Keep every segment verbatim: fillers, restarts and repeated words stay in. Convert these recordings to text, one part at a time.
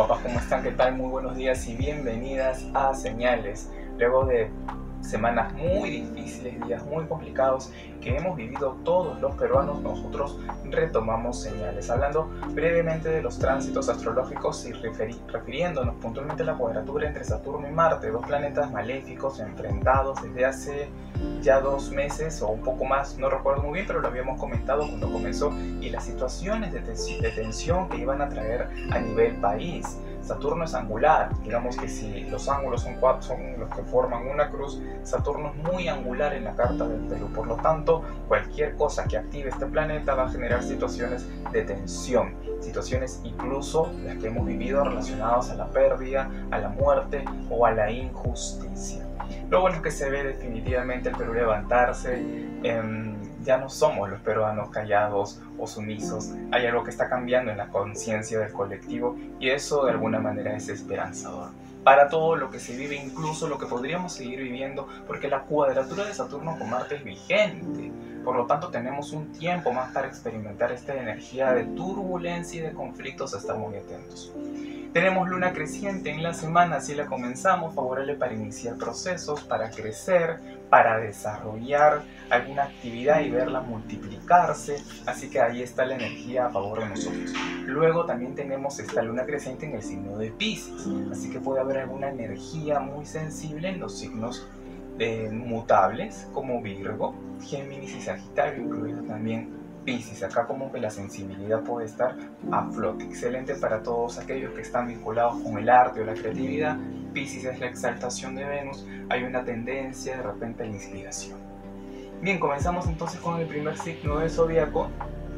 guapas, ¿cómo están? ¿Qué tal? Muy buenos días y bienvenidas a Señales. Luego de semanas muy difíciles, días muy complicados que hemos vivido todos los peruanos, nosotros retomamos Señales, hablando brevemente de los tránsitos astrológicos y referi refiriéndonos puntualmente a la cuadratura entre Saturno y Marte, dos planetas maléficos enfrentados desde hace ya dos meses o un poco más, no recuerdo muy bien, pero lo habíamos comentado cuando comenzó, y las situaciones de, de tensión que iban a traer a nivel país. Saturno es angular, digamos que si los ángulos son, cuatro, son los que forman una cruz, Saturno es muy angular en la carta del Perú, por lo tanto cualquier cosa que active este planeta va a generar situaciones de tensión, situaciones incluso las que hemos vivido relacionadas a la pérdida, a la muerte o a la injusticia. Lo bueno es que se ve definitivamente el Perú levantarse. eh, Ya no somos los peruanos callados o sumisos, hay algo que está cambiando en la conciencia del colectivo y eso de alguna manera es esperanzador para todo lo que se vive, incluso lo que podríamos seguir viviendo, porque la cuadratura de Saturno con Marte es vigente. Por lo tanto, tenemos un tiempo más para experimentar esta energía de turbulencia y de conflictos, a estar muy atentos. Tenemos luna creciente en la semana, así la comenzamos, favorable para iniciar procesos, para crecer, para desarrollar alguna actividad y verla multiplicarse, así que ahí está la energía a favor de nosotros. Luego también tenemos esta luna creciente en el signo de Piscis, así que puede haber alguna energía muy sensible en los signos eh, mutables como Virgo, Géminis y Sagitario, incluido también Piscis. Acá como que la sensibilidad puede estar a flote. Excelente para todos aquellos que están vinculados con el arte o la creatividad. Piscis es la exaltación de Venus, hay una tendencia de repente a la inspiración. Bien, comenzamos entonces con el primer signo del zodiaco.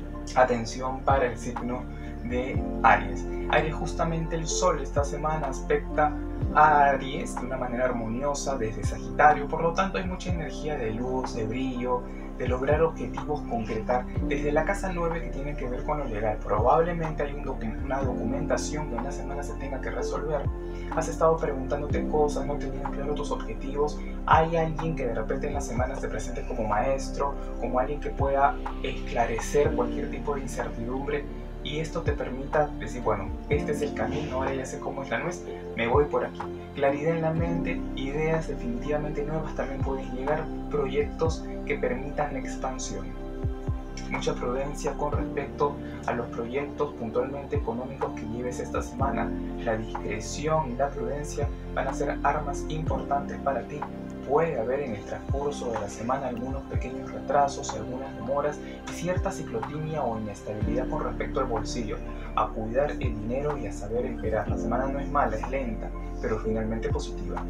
Atención para el signo de Aries. Aries, justamente el Sol esta semana aspecta a Aries de una manera armoniosa desde Sagitario, por lo tanto hay mucha energía de luz, de brillo, de lograr objetivos, concretar desde la casa nueve que tiene que ver con lo legal. Probablemente hay un docu una documentación que en la semana se tenga que resolver. Has estado preguntándote cosas, no teniendo claro tus objetivos. Hay alguien que de repente en la semana se presente como maestro, como alguien que pueda esclarecer cualquier tipo de incertidumbre, y esto te permita decir, bueno, este es el camino, ahora ya sé cómo es la nuez, me voy por aquí. Claridad en la mente, ideas definitivamente nuevas, también pueden llegar, proyectos que permitan la expansión. Mucha prudencia con respecto a los proyectos puntualmente económicos que lleves esta semana. La discreción y la prudencia van a ser armas importantes para ti. Puede haber en el transcurso de la semana algunos pequeños retrasos, algunas demoras y cierta ciclotimia o inestabilidad con respecto al bolsillo. A cuidar el dinero y a saber esperar. La semana no es mala, es lenta, pero finalmente positiva.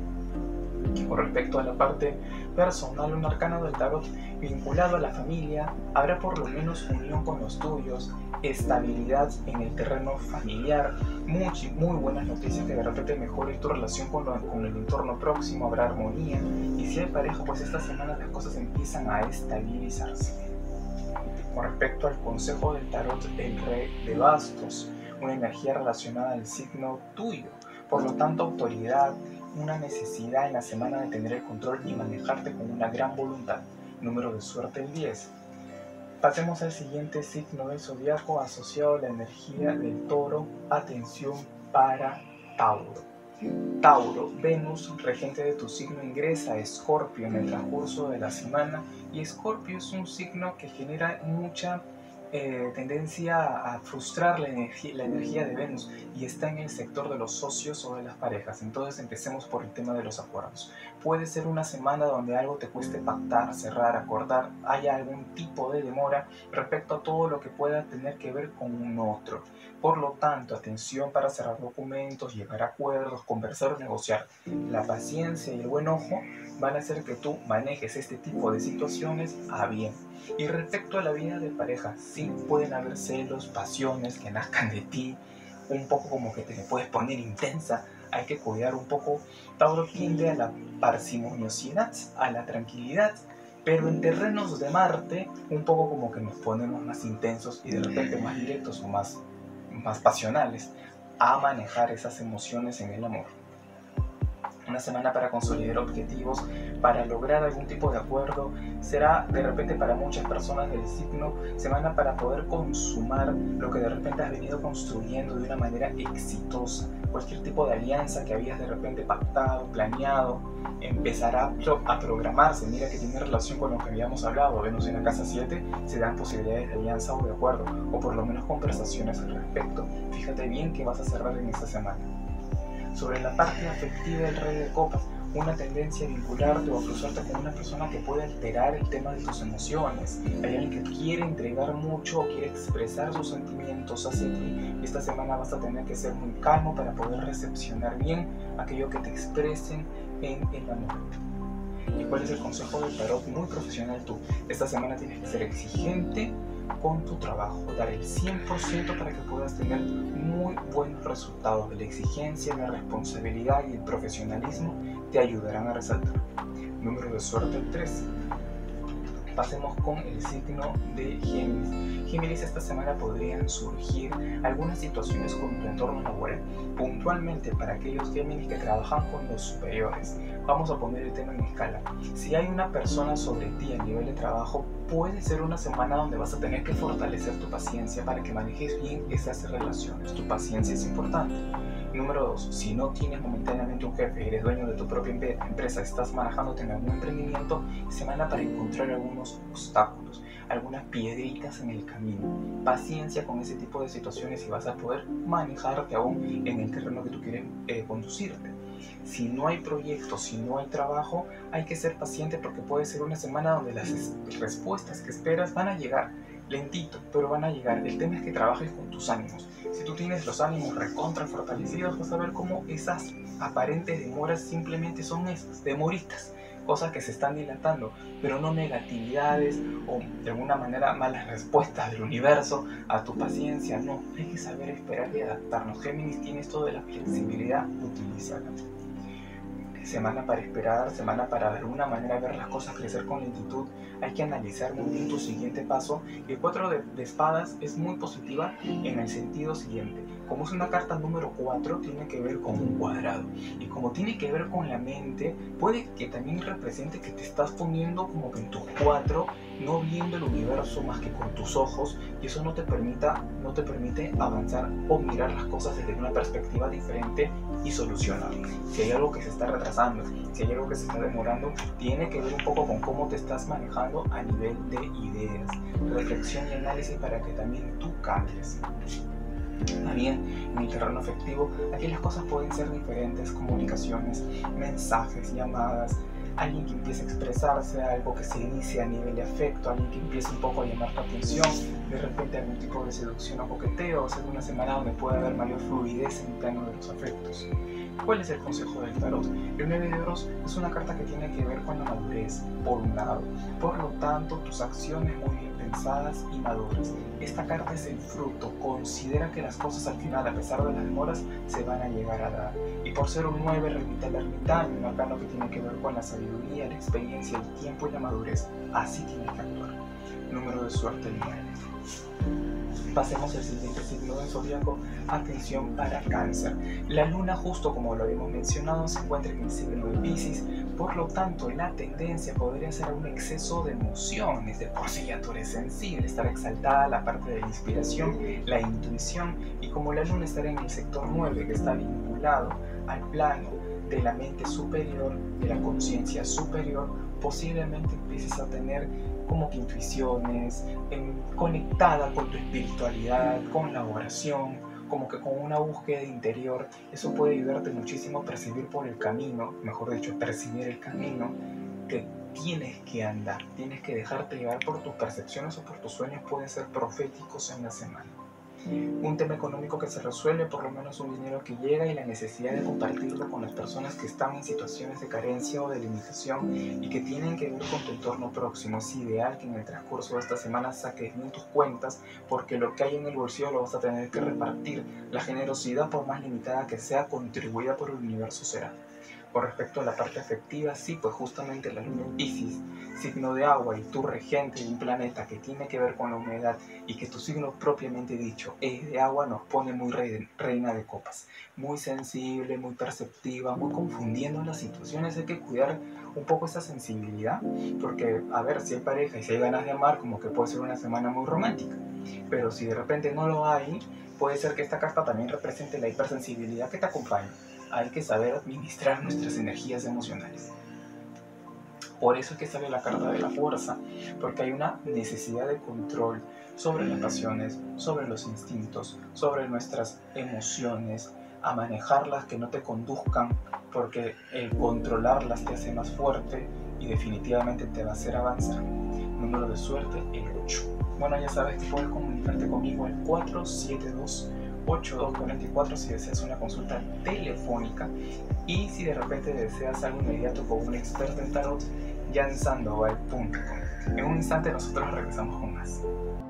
Con respecto a la parte personal, un arcano del tarot vinculado a la familia, habrá por lo menos unión con los tuyos, estabilidad en el terreno familiar, muy, muy buenas noticias que de repente mejoren tu relación con, lo, con el entorno próximo, habrá armonía, y si hay pareja, pues esta semana las cosas empiezan a estabilizarse. Con respecto al consejo del tarot, el rey de bastos, una energía relacionada al signo tuyo, por lo tanto autoridad, una necesidad en la semana de tener el control y manejarte con una gran voluntad. Número de suerte el diez. Pasemos al siguiente signo del zodiaco asociado a la energía del toro. Atención para Tauro. Tauro, Venus, regente de tu signo, ingresa a Escorpio en el transcurso de la semana, y Escorpio es un signo que genera mucha Eh, tendencia a frustrar la energía, la energía de Venus, y está en el sector de los socios o de las parejas. Entonces empecemos por el tema de los acuerdos. Puede ser una semana donde algo te cueste pactar, cerrar, acordar, haya algún tipo de demora respecto a todo lo que pueda tener que ver con un otro. Por lo tanto, atención para cerrar documentos, llegar a acuerdos, conversar o negociar. La paciencia y el buen ojo van a hacer que tú manejes este tipo de situaciones a bien. Y respecto a la vida de pareja, sí pueden haber celos, pasiones que nazcan de ti, un poco como que te puedes poner intensa, hay que cuidar un poco. Tauro tiende a la parsimoniosidad, a la tranquilidad, pero en terrenos de Marte, un poco como que nos ponemos más intensos y de repente más directos o más, más pasionales a manejar esas emociones en el amor. Una semana para consolidar objetivos, para lograr algún tipo de acuerdo. Será de repente para muchas personas del signo semana para poder consumar lo que de repente has venido construyendo de una manera exitosa. Cualquier tipo de alianza que habías de repente pactado, planeado, empezará a programarse. Mira que tiene relación con lo que habíamos hablado. Venus en la casa siete, se dan posibilidades de alianza o de acuerdo, o por lo menos conversaciones al respecto. Fíjate bien qué vas a cerrar en esta semana. Sobre la parte afectiva del Rey de Copas, una tendencia a vincularte o a cruzarte con una persona que puede alterar el tema de tus emociones. Hay alguien que quiere entregar mucho o quiere expresar sus sentimientos hacia ti. Esta semana vas a tener que ser muy calmo para poder recepcionar bien aquello que te expresen en el amor. ¿Y cuál es el consejo del tarot? Muy profesional tú. Esta semana tienes que ser exigente con tu trabajo, dar el cien por ciento para que puedas tener muy buenos resultados. La exigencia, la responsabilidad y el profesionalismo te ayudarán a resaltar. Número de suerte el tres. Pasemos con el signo de Géminis. Géminis, esta semana podrían surgir algunas situaciones con tu entorno laboral, puntualmente para aquellos Géminis que trabajan con los superiores. Vamos a poner el tema en escala. Si hay una persona sobre ti a nivel de trabajo, puede ser una semana donde vas a tener que fortalecer tu paciencia para que manejes bien esas relaciones. Tu paciencia es importante. Número dos, si no tienes momentáneamente un jefe, eres dueño de tu propia empresa, estás manejándote en algún emprendimiento, semana para encontrar algunos obstáculos, algunas piedritas en el camino. Paciencia con ese tipo de situaciones y vas a poder manejarte aún en el terreno que tú quieres eh, conducirte. Si no hay proyectos, si no hay trabajo, hay que ser paciente porque puede ser una semana donde las respuestas que esperas van a llegar lentito, pero van a llegar. El tema es que trabajes con tus ánimos. Si tú tienes los ánimos recontra fortalecidos, vas a ver cómo esas aparentes demoras simplemente son esas, demoritas, cosas que se están dilatando, pero no negatividades o de alguna manera malas respuestas del universo a tu paciencia. No, hay que saber esperar y adaptarnos. Géminis tiene esto de la flexibilidad, utilízala. Semana para esperar, semana para de alguna manera ver las cosas crecer con lentitud. Hay que analizar muy bien tu siguiente paso. Y el cuatro de, de espadas es muy positiva en el sentido siguiente. Como es una carta número cuatro, tiene que ver con un cuadrado. Y como tiene que ver con la mente, puede que también represente que te estás poniendo como que en tus cuatro, no viendo el universo más que con tus ojos. Y eso no te, permita, no te permite avanzar o mirar las cosas desde una perspectiva diferente y solucionar. Si hay algo que se está retrasando, si hay algo que se está demorando, tiene que ver un poco con cómo te estás manejando a nivel de ideas, reflexión y análisis para que también tú cambies. También en el terreno afectivo, aquí las cosas pueden ser diferentes: comunicaciones, mensajes, llamadas, alguien que empiece a expresarse, algo que se inicie a nivel de afecto, alguien que empiece un poco a llamar tu atención, de repente algún tipo de seducción o coqueteo. O sea, una semana donde puede haber mayor fluidez en el plano de los afectos. ¿Cuál es el consejo del tarot? El nueve de oros es una carta que tiene que ver con la madurez, por un lado. Por lo tanto, tus acciones muy bien pensadas y maduras. Esta carta es el fruto. Considera que las cosas al final, a pesar de las demoras, se van a llegar a dar. Y por ser un nueve, remite al ermitaño, un arcano que tiene que ver con la sabiduría, la experiencia, el tiempo y la madurez. Así tienes que actuar. Número de suerte, el nueve. Pasemos al siguiente signo del zodiaco. Atención para Cáncer. La luna, justo como lo habíamos mencionado, se encuentra en el signo de Piscis. Por lo tanto, la tendencia podría ser a un exceso de emociones. De por sí ya tú eres sensible, estar exaltada, la parte de la inspiración, la intuición. Y como la luna estará en el sector nueve, que está vinculado al plano de la mente superior, de la conciencia superior, posiblemente empieces a tener como que intuiciones, en, conectada con tu espiritualidad, con la oración, como que con una búsqueda interior. Eso puede ayudarte muchísimo a percibir por el camino, mejor dicho, a percibir el camino que tienes que andar. Tienes que dejarte llevar por tus percepciones o por tus sueños, pueden ser proféticos en la semana. Un tema económico que se resuelve, por lo menos un dinero que llega, y la necesidad de compartirlo con las personas que están en situaciones de carencia o de limitación y que tienen que ver con tu entorno próximo. Es ideal que en el transcurso de esta semana saques bien tus cuentas, porque lo que hay en el bolsillo lo vas a tener que repartir. La generosidad, por más limitada que sea, contribuida por el universo será. Con respecto a la parte afectiva, sí, pues justamente la luna en Piscis, signo de agua y tu regente de un planeta que tiene que ver con la humedad y que tu signo propiamente dicho es de agua, nos pone muy re reina de copas, muy sensible, muy perceptiva, muy confundiendo las situaciones. Hay que cuidar un poco esa sensibilidad, porque a ver, si hay pareja y si hay ganas de amar, como que puede ser una semana muy romántica, pero si de repente no lo hay, puede ser que esta carta también represente la hipersensibilidad que te acompaña. Hay que saber administrar nuestras energías emocionales. Por eso es que sale la carta de la fuerza, porque hay una necesidad de control sobre las pasiones, sobre los instintos, sobre nuestras emociones, a manejarlas, que no te conduzcan, porque el controlarlas te hace más fuerte y definitivamente te va a hacer avanzar. Número de suerte, el ocho. Bueno, ya sabes que puedes comunicarte conmigo al cuatro siete dos, ocho dos cuatro cuatro si deseas una consulta telefónica, y si de repente deseas algo inmediato con un experto en tarot, jan sandoval punto com. En un instante nosotros regresamos con más.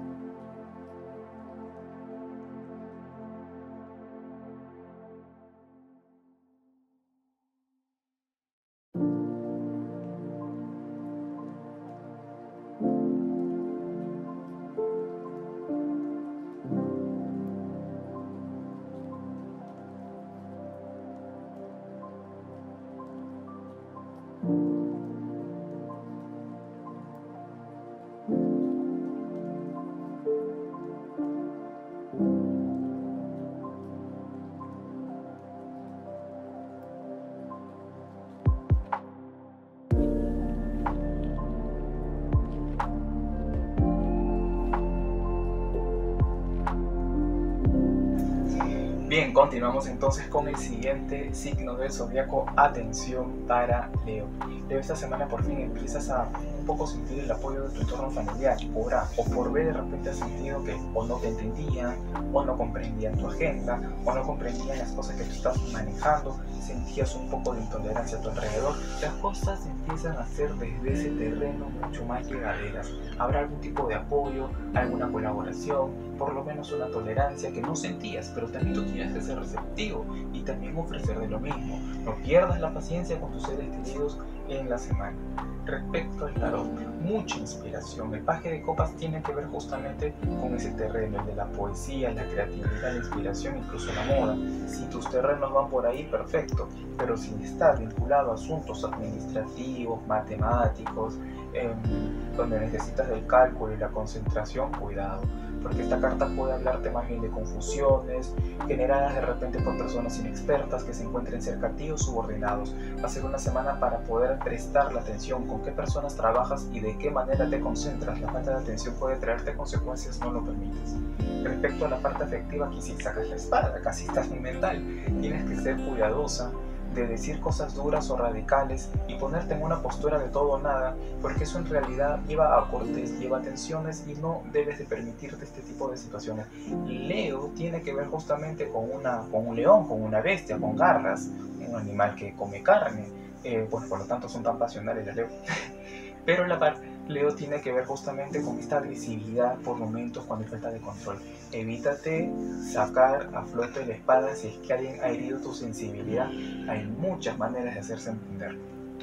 Bien, continuamos entonces con el siguiente signo del zodiaco. Atención para Leo. Leo, esta semana por fin empiezas a un poco sentir el apoyo de tu entorno familiar. Por A o por B, de repente has sentido que o no te entendían, o no comprendían tu agenda, o no comprendían las cosas que tú estás manejando, sentías un poco de intolerancia a tu alrededor. Las cosas empiezan a ser desde ese terreno mucho más llevaderas. Habrá algún tipo de apoyo, alguna colaboración, por lo menos una tolerancia que no sentías, pero también tú tienes que ser receptivo y también ofrecer de lo mismo. No pierdas la paciencia con tus seres queridos en la semana. Respecto al tarot, mucha inspiración. El paje de copas tiene que ver justamente con ese terreno, el de la poesía, la creatividad, la inspiración, incluso la moda. Si tus terrenos van por ahí, perfecto, pero si está vinculado a asuntos administrativos, matemáticos, eh, donde necesitas del cálculo y la concentración, cuidado, porque esta carta puede hablarte más bien de confusiones generadas de repente por personas inexpertas que se encuentren cerca a ti o subordinados. Va a ser una semana para poder prestar la atención, con qué personas trabajas y de qué manera te concentras. La falta de atención puede traerte consecuencias, no lo permites. Respecto a la parte afectiva, aquí sí sacas la espada, casi estás muy mental. Tienes que ser cuidadosa de decir cosas duras o radicales y ponerte en una postura de todo o nada, porque eso en realidad lleva a cortes, lleva a tensiones y no debes de permitirte este tipo de situaciones. Leo tiene que ver justamente con, una, con un león, con una bestia, con garras, un animal que come carne, eh, pues por lo tanto son tan pasionales los Leo. Pero la parte Leo tiene que ver justamente con esta agresividad por momentos cuando hay falta de control. Evítate sacar a flote la espada si es que alguien ha herido tu sensibilidad. Hay muchas maneras de hacerse entender,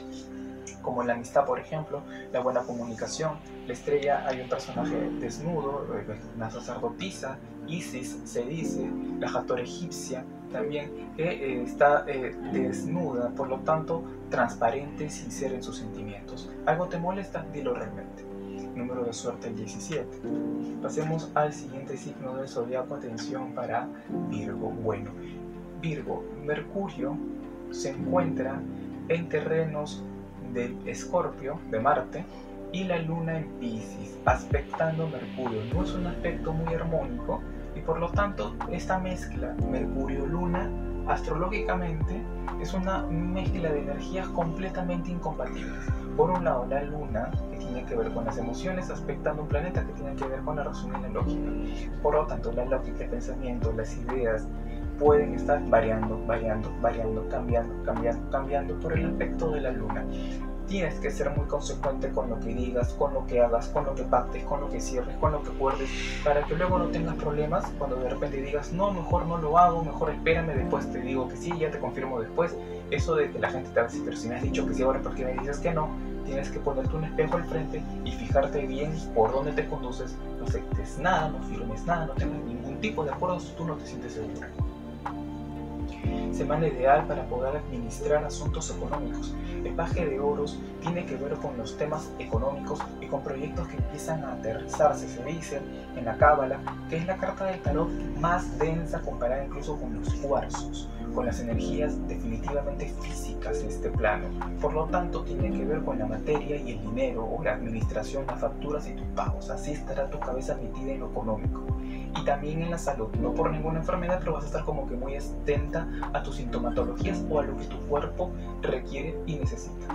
como la amistad, por ejemplo, la buena comunicación. La estrella, hay un personaje desnudo, una sacerdotisa, Isis se dice, la Hathor egipcia también, que eh, está eh, desnuda, por lo tanto transparente, sincera en sus sentimientos. ¿Algo te molesta? Dilo realmente. Número de suerte, el diecisiete. Pasemos al siguiente signo del zodiaco. Atención para Virgo. Bueno, Virgo, Mercurio se encuentra en terrenos del Escorpio, de Marte, y la Luna en Piscis, aspectando Mercurio. No es un aspecto muy armónico y por lo tanto esta mezcla Mercurio-Luna astrológicamente es una mezcla de energías completamente incompatibles. Por un lado, la Luna, que tiene que ver con las emociones, aspectando un planeta que tiene que ver con la razón y la lógica. Por lo tanto, la lógica, el pensamiento, las ideas pueden estar variando, variando, variando, cambiando, cambiando, cambiando por el aspecto de la Luna. Tienes que ser muy consecuente con lo que digas, con lo que hagas, con lo que pactes, con lo que cierres, con lo que acuerdes, para que luego no tengas problemas cuando de repente digas, no, mejor no lo hago, mejor espérame, después te digo que sí, ya te confirmo después, Eso de que la gente te va a decir, pero si me has dicho que sí ahora, ¿por qué me dices que no? Tienes que ponerte un espejo al frente y fijarte bien por dónde te conduces. No aceptes nada, no firmes nada, no tengas ningún tipo de acuerdo si tú no te sientes segura. Semana ideal para poder administrar asuntos económicos. El paje de oros tiene que ver con los temas económicos y con proyectos que empiezan a aterrizarse. Se dice en la cábala que es la carta del tarot más densa comparada incluso con los cuarzos, con las energías definitivamente físicas de este plano. Por lo tanto, tiene que ver con la materia y el dinero, o la administración, las facturas y tus pagos. Así estará tu cabeza metida en lo económico. Y también en la salud, no por ninguna enfermedad, pero vas a estar como que muy atenta a tus sintomatologías o a lo que tu cuerpo requiere y necesita.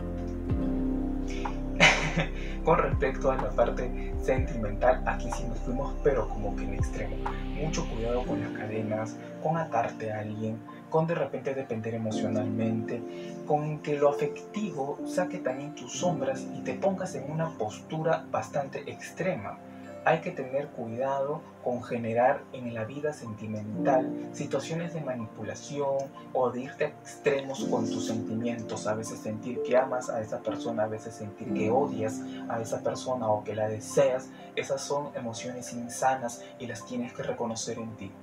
Con respecto a la parte sentimental, aquí sí nos fuimos, pero como que en extremo. Mucho cuidado con las cadenas, con atarte a alguien, con de repente depender emocionalmente, con que lo afectivo saque también tus sombras y te pongas en una postura bastante extrema. Hay que tener cuidado con generar en la vida sentimental situaciones de manipulación o de irte a extremos con tus sentimientos. A veces sentir que amas a esa persona, a veces sentir que odias a esa persona o que la deseas. Esas son emociones insanas y las tienes que reconocer en ti.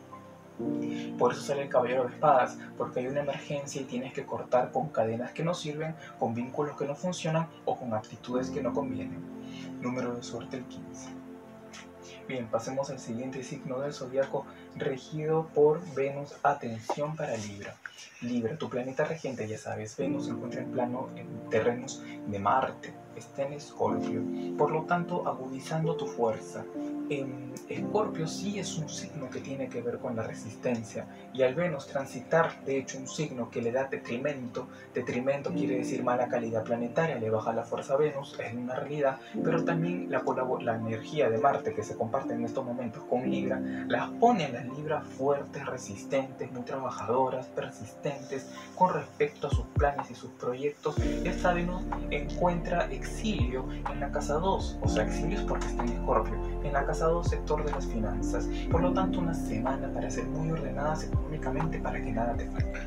Por eso sale el caballero de espadas, porque hay una emergencia y tienes que cortar con cadenas que no sirven, con vínculos que no funcionan o con actitudes que no convienen. Número de suerte el quince. Bien, pasemos al siguiente signo del zodiaco regido por Venus. Atención para Libra. Libra, tu planeta regente, ya sabes, Venus se encuentra en plano en terrenos de Marte, está en Escorpio, por lo tanto agudizando tu fuerza. En Escorpio sí es un signo que tiene que ver con la resistencia, y al Venus transitar de hecho un signo que le da detrimento, detrimento quiere decir mala calidad planetaria, le baja la fuerza a Venus, es una realidad, pero también la, la energía de Marte que se comparte en estos momentos con Libra, las pone a las Libras fuertes, resistentes, muy trabajadoras, persistentes con respecto a sus planes y sus proyectos. Esta Venus encuentra exilio en la casa dos, o sea, exilio es porque está en Escorpio, en la casa dos, sector de las finanzas. Por lo tanto, una semana para ser muy ordenadas económicamente para que nada te falte.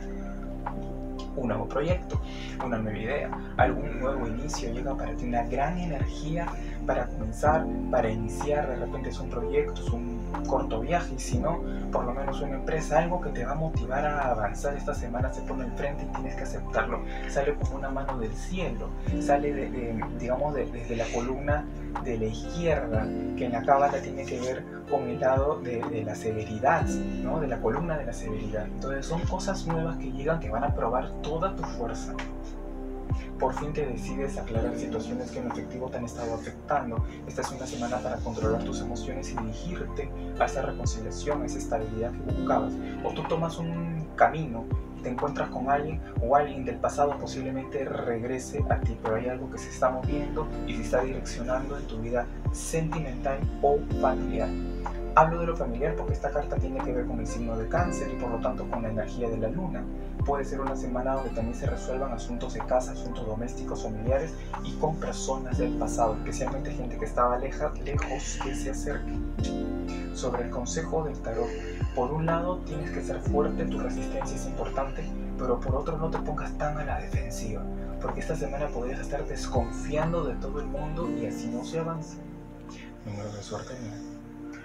Un nuevo proyecto, una nueva idea, algún nuevo inicio llega para ti, una gran energía para comenzar, para iniciar. De repente es un proyecto, es un corto viaje, y si no, por lo menos una empresa, algo que te va a motivar a avanzar. Esta semana se pone al frente y tienes que aceptarlo. Sale como una mano del cielo, sale de, de, digamos de, desde la columna de la izquierda, que en la cábala tiene que ver con el lado de, de la severidad, ¿no? De la columna de la severidad. Entonces son cosas nuevas que llegan, que van a probar toda tu fuerza. Por fin te decides aclarar situaciones que en efectivo te han estado afectando. Esta es una semana para controlar tus emociones y dirigirte a esa reconciliación, a esa estabilidad que buscabas. O tú tomas un camino, te encuentras con alguien, o alguien del pasado posiblemente regrese a ti, pero hay algo que se está moviendo y se está direccionando en tu vida sentimental o familiar. Hablo de lo familiar porque esta carta tiene que ver con el signo de Cáncer y por lo tanto con la energía de la luna. Puede ser una semana donde también se resuelvan asuntos de casa, asuntos domésticos, familiares y con personas del pasado, especialmente gente que estaba leja, lejos, que se acerque. Sobre el consejo del tarot, por un lado tienes que ser fuerte, tu resistencia es importante, pero por otro no te pongas tan a la defensiva, porque esta semana podrías estar desconfiando de todo el mundo y así no se avanza. Número de suerte nueve.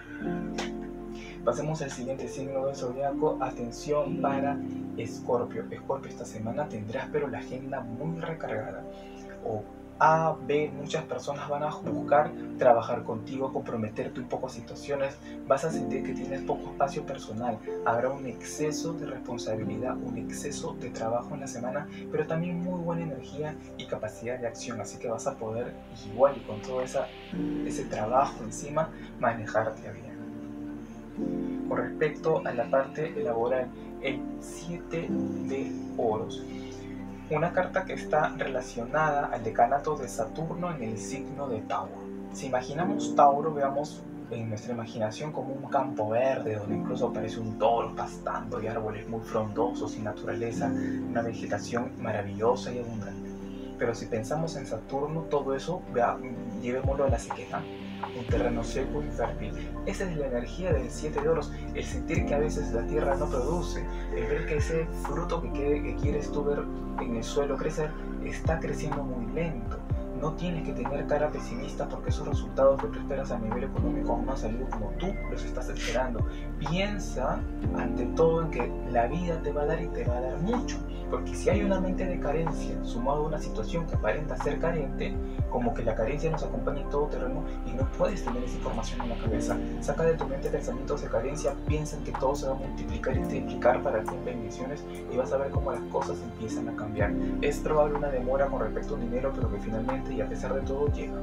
Pasemos al siguiente signo del zodiaco. Atención para Escorpio. Escorpio, esta semana tendrás pero la agenda muy recargada. O A, B, muchas personas van a buscar trabajar contigo, comprometerte un poco a situaciones. Vas a sentir que tienes poco espacio personal. Habrá un exceso de responsabilidad, un exceso de trabajo en la semana, pero también muy buena energía y capacidad de acción. Así que vas a poder, igual y con todo esa, ese trabajo encima, manejarte bien. Con respecto a la parte laboral, el siete de oros. Una carta que está relacionada al decanato de Saturno en el signo de Tauro. Si imaginamos Tauro, veamos en nuestra imaginación como un campo verde donde incluso aparece un toro pastando y árboles muy frondosos y naturaleza, una vegetación maravillosa y abundante. Pero si pensamos en Saturno, todo eso, vea, llevémoslo a la sequedad, un terreno seco e infértil. Esa es la energía del siete de oros, el sentir que a veces la tierra no produce, el ver que ese fruto que, que, que quieres tú ver en el suelo crecer, está creciendo muy lento. No tienes que tener cara pesimista porque esos resultados que tú esperas a nivel económico aún no han salido como tú los estás esperando. Piensa ante todo en que la vida te va a dar y te va a dar mucho. Porque si hay una mente de carencia sumado a una situación que aparenta ser carente, como que la carencia nos acompaña en todo terreno y no puedes tener esa información en la cabeza. Saca de tu mente pensamientos de carencia, piensa en que todo se va a multiplicar y triplicar para ti en bendiciones y vas a ver cómo las cosas empiezan a cambiar. Es probable una demora con respecto a un dinero, pero que finalmente y a pesar de todo llega.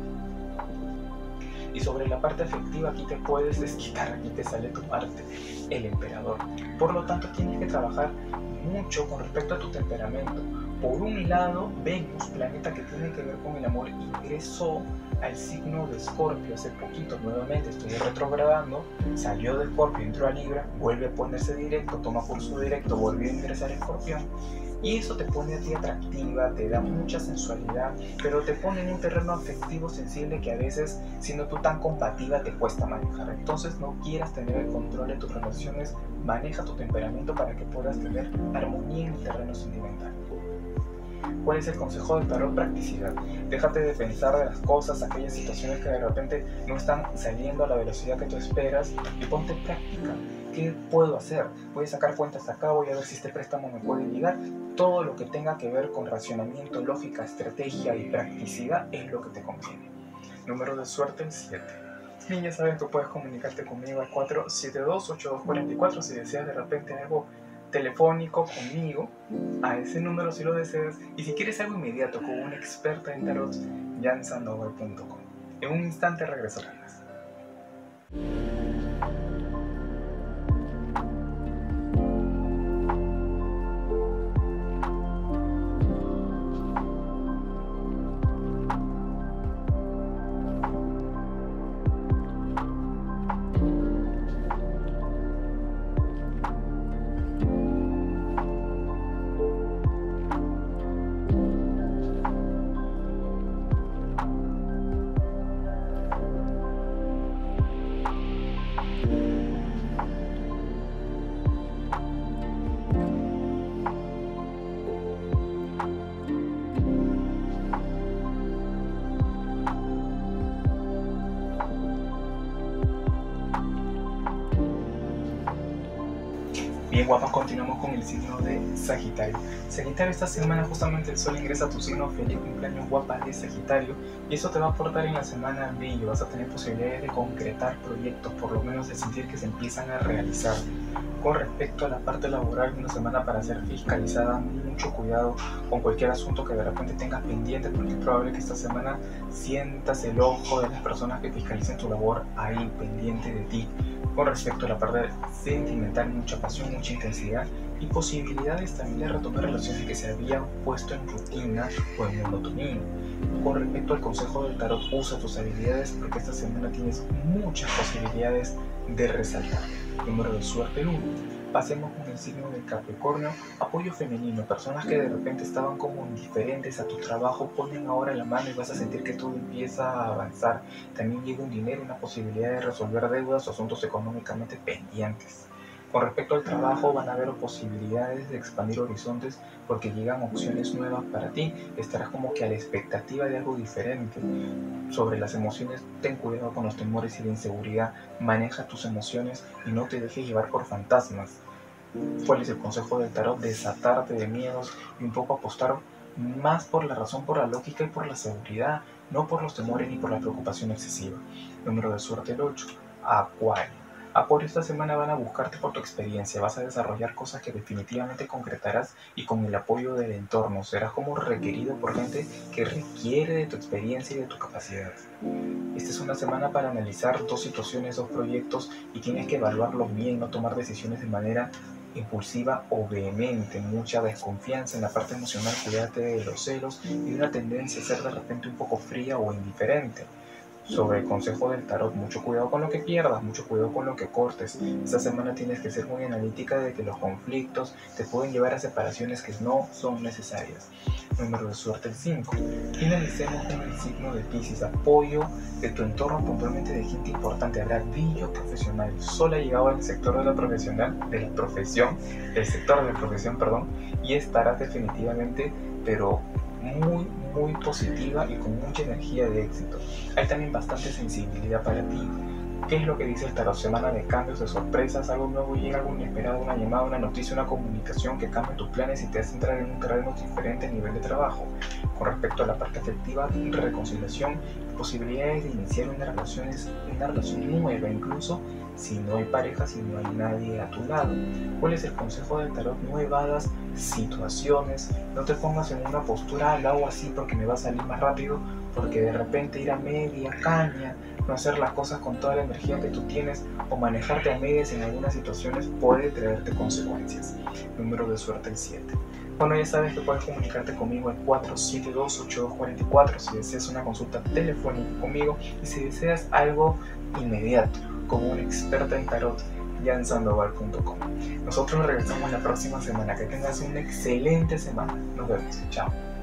Y sobre la parte afectiva, aquí te puedes desquitar, aquí te sale tu parte, el emperador. Por lo tanto, tienes que trabajar mucho con respecto a tu temperamento. Por un lado, Venus, planeta que tiene que ver con el amor, ingresó al signo de Escorpio hace poquito, nuevamente estoy retrogradando, salió de Escorpio, entró a Libra, vuelve a ponerse directo, toma curso directo, volvió a ingresar a Escorpión. Y eso te pone a ti atractiva, te da mucha sensualidad, pero te pone en un terreno afectivo sensible que a veces, siendo tú tan combativa, te cuesta manejar. Entonces no quieras tener el control de tus relaciones, maneja tu temperamento para que puedas tener armonía en el terreno sentimental. ¿Cuál es el consejo del tarot? Practicidad. Déjate de pensar de las cosas, aquellas situaciones que de repente no están saliendo a la velocidad que tú esperas y ponte práctica. ¿Qué puedo hacer? Voy a sacar cuentas acá, voy a ver si este préstamo me puede llegar. Todo lo que tenga que ver con racionamiento, lógica, estrategia y practicidad es lo que te conviene. Número de suerte, el siete. Y ya sabes, tú puedes comunicarte conmigo al cuatro siete dos, ocho dos cuatro cuatro si deseas de repente algo telefónico conmigo, a ese número si lo deseas, y si quieres algo inmediato con una experta en tarot, jan sandoval punto com. En un instante regreso con más. Bien guapas, continuamos con el signo de Sagitario. Sagitario, esta semana justamente el sol ingresa a tu signo. Feliz cumpleaños guapa de Sagitario, y eso te va a aportar en la semana brillo. Vas a tener posibilidades de concretar proyectos, por lo menos de sentir que se empiezan a realizar. Con respecto a la parte laboral, una semana para ser fiscalizada, mucho cuidado con cualquier asunto que de repente tengas pendiente, porque es probable que esta semana sientas el ojo de las personas que fiscalicen tu labor ahí pendiente de ti. Con respecto a la parte sentimental, mucha pasión, mucha intensidad y posibilidades también de retomar relaciones que se habían puesto en rutina o en monotonía. Con respecto al consejo del tarot, usa tus habilidades porque esta semana tienes muchas posibilidades de resaltar. Número de suerte, el uno. Pasemos con el signo de Capricornio. Apoyo femenino. Personas que de repente estaban como indiferentes a tu trabajo ponen ahora la mano y vas a sentir que todo empieza a avanzar. También llega un dinero, una posibilidad de resolver deudas o asuntos económicamente pendientes. Con respecto al trabajo, van a haber posibilidades de expandir horizontes porque llegan opciones nuevas para ti. Estarás como que a la expectativa de algo diferente. Sobre las emociones, ten cuidado con los temores y la inseguridad. Maneja tus emociones y no te dejes llevar por fantasmas. ¿Cuál es el consejo del tarot? Desatarte de miedos y un poco apostar más por la razón, por la lógica y por la seguridad, no por los temores ni por la preocupación excesiva. Número de suerte, el ocho. Acuario. Acuario, esta semana van a buscarte por tu experiencia, vas a desarrollar cosas que definitivamente concretarás y con el apoyo del entorno. Serás como requerido por gente que requiere de tu experiencia y de tu capacidad. Esta es una semana para analizar dos situaciones, dos proyectos y tienes que evaluarlos bien, no tomar decisiones de manera impulsiva o vehemente. Mucha desconfianza en la parte emocional, cuídate de los celos y de una tendencia a ser de repente un poco fría o indiferente. sobre el consejo del tarot, mucho cuidado con lo que pierdas, mucho cuidado con lo que cortes. Esta semana tienes que ser muy analítica de que los conflictos te pueden llevar a separaciones que no son necesarias. Número de suerte el cinco. Finalicemos con el signo de Piscis. Apoyo de tu entorno, puntualmente de gente importante. Habrá brillo profesional. Sol ha llegado al sector de la profesional, de la profesión, del sector de la profesión, perdón, y estarás definitivamente, pero muy, muy positiva y con mucha energía de éxito. Hay también bastante sensibilidad para ti. ¿Qué es lo que dice el tarot? Semana de cambios, de sorpresas, algo nuevo llega, algo inesperado, una llamada, una noticia, una comunicación que cambia tus planes y te hace entrar en un terreno diferente a nivel de trabajo. Con respecto a la parte afectiva, reconciliación, posibilidades de iniciar una relación, una relación nueva, incluso si no hay pareja, si no hay nadie a tu lado. ¿Cuál es el consejo del tarot? No evadas situaciones, no te pongas en una postura, lo hago así porque me va a salir más rápido, porque de repente ir a media caña, no hacer las cosas con toda la energía que tú tienes o manejarte a medias en algunas situaciones puede traerte consecuencias. Número de suerte el siete. Bueno, ya sabes que puedes comunicarte conmigo al cuatro siete dos, ocho dos cuatro cuatro si deseas una consulta telefónica conmigo y si deseas algo inmediato como una experta en tarot, jan sandoval punto com. Nosotros regresamos la próxima semana. Que tengas una excelente semana. Nos vemos. Chao.